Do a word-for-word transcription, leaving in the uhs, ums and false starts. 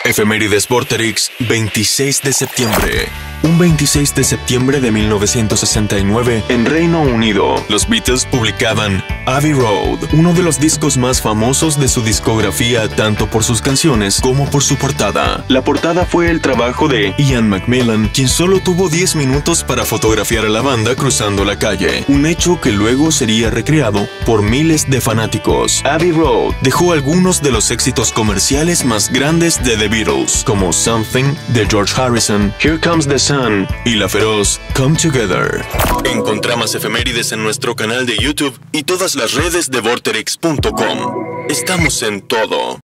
Efemérides Vorterix, veintiséis de septiembre. Un veintiséis de septiembre de mil novecientos sesenta y nueve, en Reino Unido, los Beatles publicaban Abbey Road, uno de los discos más famosos de su discografía tanto por sus canciones como por su portada. La portada fue el trabajo de Ian McMillan, quien solo tuvo diez minutos para fotografiar a la banda cruzando la calle, un hecho que luego sería recreado por miles de fanáticos. Abbey Road dejó algunos de los éxitos comerciales más grandes de The Beatles, como Something de George Harrison, Here Comes the Sun y la feroz Come Together. Encontrá más efemérides en nuestro canal de YouTube y todas las redes de Vorterix punto com. Estamos en todo.